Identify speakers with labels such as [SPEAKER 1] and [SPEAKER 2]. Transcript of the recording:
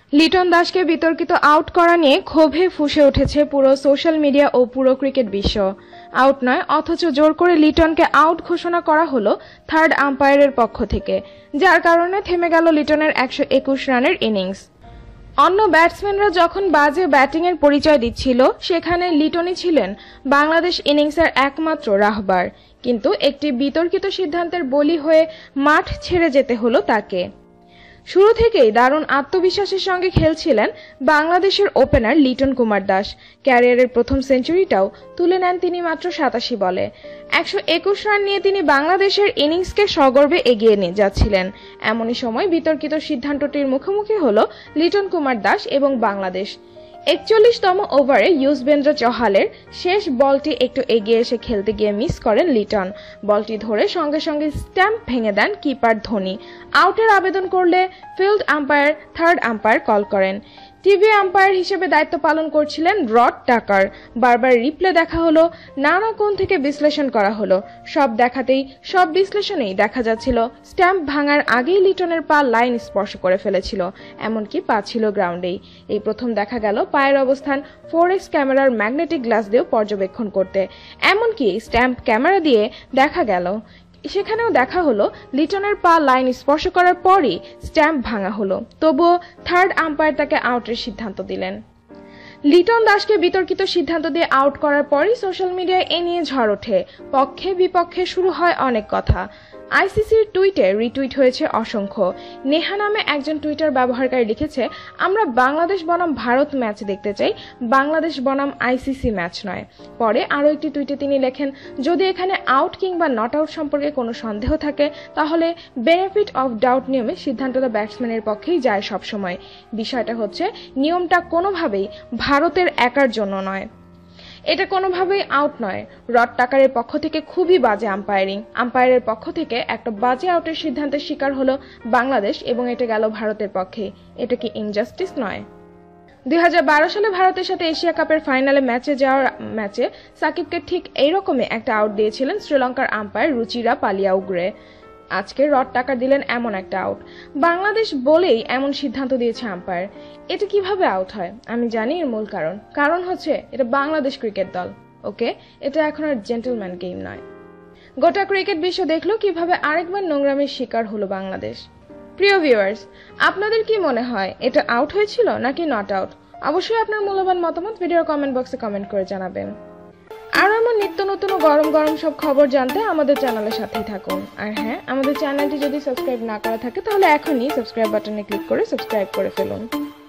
[SPEAKER 1] লিটন দাসকে বিতর্কিত আউট করা নিয়ে ক্ষোভে ফুঁসে উঠেছে পুরো সোশ্যাল মিডিয়া ও পুরো ক্রিকেট বিশ্ব। আউট নয়, অথচ জোর করে লিটনকে আউট ঘোষণা করা হলো থার্ড আম্পায়ারের পক্ষ থেকে, যার কারণে থেমে গেল লিটনের 121 রানের ইনিংস। অন্য ব্যাটসম্যানরা যখন বাজে ব্যাটিংয়ের পরিচয় দিচ্ছিল, সেখানে লিটনই ছিলেন বাংলাদেশ ইনিংসের একমাত্র রাহবার। কিন্তু একটি বিতর্কিত সিদ্ধান্তের বলি হয়ে মাঠ ছেড়ে যেতে হলো তাকে। শুরু থেকেই দারুণ আত্মবিশ্বাসের সঙ্গে খেলছিলেন বাংলাদেশের ওপেনার লিটন কুমার দাস। ক্যারিয়ারের প্রথম সেঞ্চুরিটাও তুলে নেন তিনি মাত্র 87 বলে। 121 রান নিয়ে তিনি বাংলাদেশের ইনিংসকে সগর্বে এগিয়ে নিয়ে যাচ্ছিলেন। এমনই সময় বিতর্কিত সিদ্ধান্তটির মুখোমুখি হল লিটন কুমার দাস এবং বাংলাদেশ। 41তম ওভারে ইউজবেন্দ্র চহালের শেষ বলটি একটু এগিয়ে এসে খেলতে গিয়ে মিস করেন লিটন। বলটি ধরে সঙ্গে সঙ্গে স্ট্যাম্প ভেঙে দেন কিপার ধোনি। আউটের আবেদন করলে field umpire third umpire call করেন। টিভি আম্পায়ার হিসেবে দায়িত্ব পালন করছিলেন রড টাকার। বারবার রিপ্লে দেখা হলো, নানা কোণ থেকে বিশ্লেষণ করা হলো। সব বিশ্লেষণেই দেখা যাচ্ছিল স্ট্যাম্প ভাঙার আগেই লিটনের পা লাইন স্পর্শ করে ফেলেছিল, এমনকি পা ছিল গ্রাউন্ডেই। এই প্রথম দেখা গেল পায়ের অবস্থান 4X ক্যামেরার ম্যাগনেটিক গ্লাস দিয়ে পর্যবেক্ষণ করতে। এমনকি স্ট্যাম্প ক্যামেরা দিয়ে দেখা গেল, সেখানেও দেখা হলো লিটনের পা লাইন স্পর্শ করার পরই স্ট্যাম্প ভাঙা হলো। তবুও থার্ড আম্পায়ার তাকে আউটের সিদ্ধান্ত দিলেন। লিটন দাসকে বিতর্কিত সিদ্ধান্ত দিয়ে আউট করার পরই সোশ্যাল মিডিয়ায় এ নিয়ে ঝড় ওঠে। পক্ষে বিপক্ষে শুরু হয় অনেক কথা। আইসিসির টুইটে রিটুইট হয়েছে অসংখ্য। নেহা নামে একজন টুইটার ব্যবহারকারী লিখেছে, আমরা বাংলাদেশ বনাম ভারত ম্যাচ দেখতে চাই, বাংলাদেশ বনাম আইসিসি ম্যাচ নয়। পরে আরও একটি টুইটে তিনি লেখেন, যদি এখানে আউট কিংবা নট আউট সম্পর্কে কোনো সন্দেহ থাকে, তাহলে বেনিফিট অফ ডাউট নিয়মে সিদ্ধান্তটা ব্যাটসম্যানের পক্ষেই যায় সবসময়। বিষয়টা হচ্ছে, নিয়মটা কোনোভাবেই ভারতের একার জন্য নয়। এটা কোনোভাবেই আউট নয়। রড টাকারের পক্ষ থেকে খুবই বাজে আম্পায়ারিং। আম্পায়ারের পক্ষ থেকে একটা বাজে আউটের সিদ্ধান্তের শিকার হলো বাংলাদেশ এবং এটা গেল ভারতের পক্ষে। এটা কি ইনজাস্টিস নয়? 2012 সালে ভারতের সাথে এশিয়া কাপের ফাইনালে ম্যাচে সাকিবকে ঠিক এইরকমই একটা আউট দিয়েছিলেন শ্রীলঙ্কার আম্পায়ার রুচিরা পালিয়াউগ্রে। আজকে রড টাকা দিলেন এমন একটা আউট। বাংলাদেশ বলেই এমন সিদ্ধান্ত দিয়েছে আম্পায়ার। এটা কিভাবে আউট হয়? আমি জানি এর মূল কারণ হচ্ছে এটা বাংলাদেশ ক্রিকেট দল। ওকে, এটা এখন আর জেন্টলম্যান গেম নয়। গোটা ক্রিকেট বিশ্ব দেখলো কিভাবে আরেকবার নোংরামির শিকার হলো বাংলাদেশ। প্রিয় ভিউয়ার্স, আপনাদের কি মনে হয় এটা আউট হয়েছিল নাকি নট আউট? অবশ্যই আপনার মূল্যবান মতামত ভিডিওর কমেন্ট বক্সে কমেন্ট করে জানাবেন। আর এমন নিত্য নতুন ও গরম গরম সব খবর জানতে আমাদের চ্যানেলের সাথেই থাকুন। আর হ্যাঁ, আমাদের চ্যানেলটি যদি সাবস্ক্রাইব না করা থাকে তাহলে এখনই সাবস্ক্রাইব বাটনে ক্লিক করে সাবস্ক্রাইব করে ফেলুন।